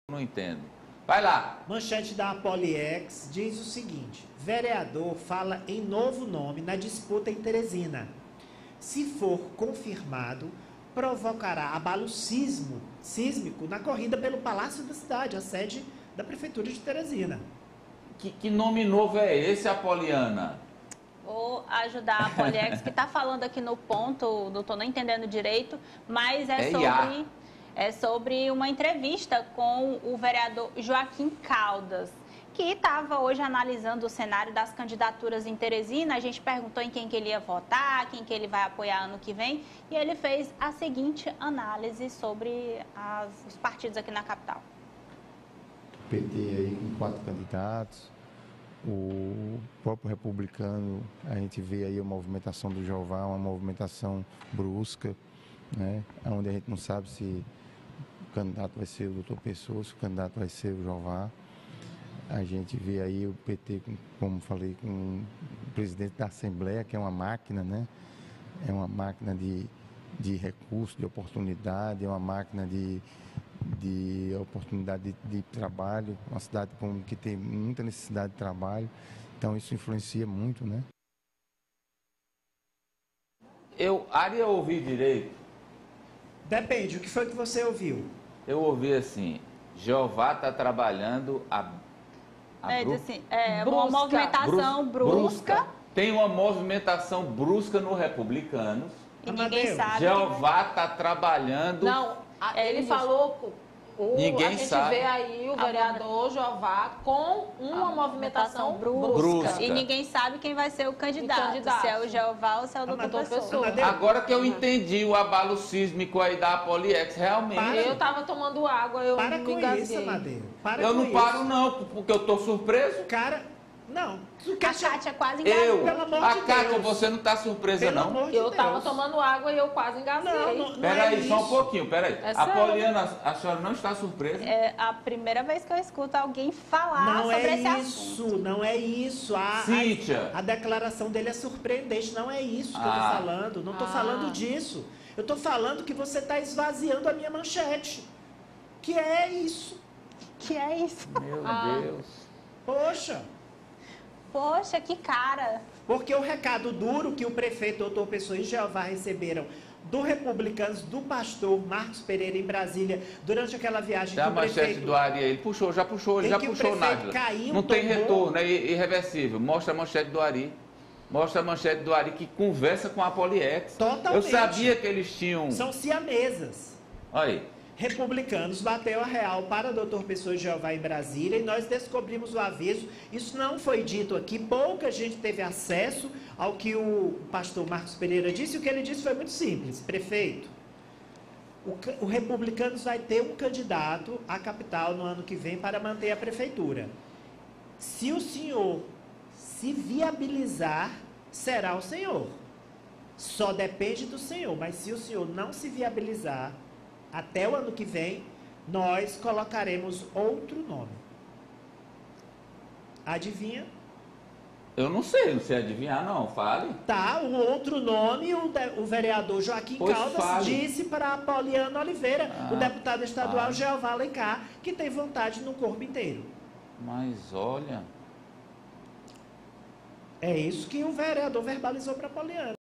Não entendo. Vai lá. Manchete da Apoliex diz o seguinte: vereador fala em novo nome na disputa em Teresina. Se for confirmado, provocará abalo sísmico na corrida pelo Palácio da Cidade, a sede da Prefeitura de Teresina. Que nome novo é esse, Apoliana? Vou ajudar a Poliex, que está falando aqui no ponto, não estou nem entendendo direito, mas é sobre uma entrevista com o vereador Joaquim Caldas, que estava hoje analisando o cenário das candidaturas em Teresina. A gente perguntou em quem que ele ia votar, quem que ele vai apoiar ano que vem, e ele fez a seguinte análise sobre os partidos aqui na capital. O PT aí com 4 candidatos, o próprio republicano, a gente vê aí a movimentação do Jeová, uma movimentação brusca, né? Onde a gente não sabe se o candidato vai ser o doutor Pessoa, se o candidato vai ser o Jeová. A gente vê aí o PT, como falei, com o presidente da Assembleia, que é uma máquina, né? É uma máquina de recursos, de oportunidade, é uma máquina de oportunidade de trabalho, uma cidade que tem muita necessidade de trabalho, então isso influencia muito, né? Ari, eu ouvi direito? Depende, o que foi que você ouviu? Eu ouvi assim, Jeová está trabalhando uma movimentação brusca. Tem uma movimentação brusca no Republicanos. E ninguém sabe. Jeová está trabalhando. Não, ele falou. Ninguém a gente sabe. vê aí o vereador Jeová com uma movimentação brusca. E ninguém sabe quem vai ser o candidato. Se é o Jeová ou se é o doutor Pessoa. Agora que eu entendi o abalo sísmico aí da Apoliex, realmente. Eu estava tomando água, eu Para me com engasguei. isso, Amadeu. Eu não paro não, porque eu tô surpreso. Cara, não. A Kátia quase engasgou. Pelo amor A de Kátia, Deus. você não tá surpresa Pelo não? amor de Eu Deus. estava tomando água e eu quase engasguei. Não Peraí, é só um isso. pouquinho, peraí. É Apoliana, a senhora não está surpresa? É a primeira vez que eu escuto alguém falar Não sobre é esse isso, assunto. não é isso. Cíntia. A declaração dele é surpreendente, não é isso que eu tô falando. Não tô falando disso. Eu tô falando que você tá esvaziando a minha manchete. Que é isso. Que é isso? Meu Deus. Poxa. Poxa, que cara. Porque o recado duro que o prefeito doutor Pessoa e Jeová receberam do Republicanos, do pastor Marcos Pereira em Brasília, durante aquela viagem Dá a manchete do Ari aí. Ele já puxou nada. Não tem retorno, é irreversível. Mostra a manchete do Ari. Mostra a manchete do Ari que conversa com a Apoliex. Totalmente. Eu sabia que eles tinham... São siamesas. Olha aí. Republicanos bateu a real para doutor Pessoa e Jeová em Brasília e nós descobrimos o aviso. Isso não foi dito aqui, pouca gente teve acesso ao que o pastor Marcos Pereira disse. O que ele disse foi muito simples: prefeito, o Republicanos vai ter um candidato à capital no ano que vem para manter a prefeitura. Se o senhor se viabilizar, será o senhor. Só depende do senhor, mas se o senhor não se viabilizar, até o ano que vem, nós colocaremos outro nome. Adivinha? Eu não sei adivinhar não, fale. Tá, o outro nome, o vereador Joaquim Caldas disse para a Apoliana Oliveira, o deputado estadual Jeová Alencar, que tem vontade no corpo inteiro. Mas olha... É isso que o vereador verbalizou para a Apoliana.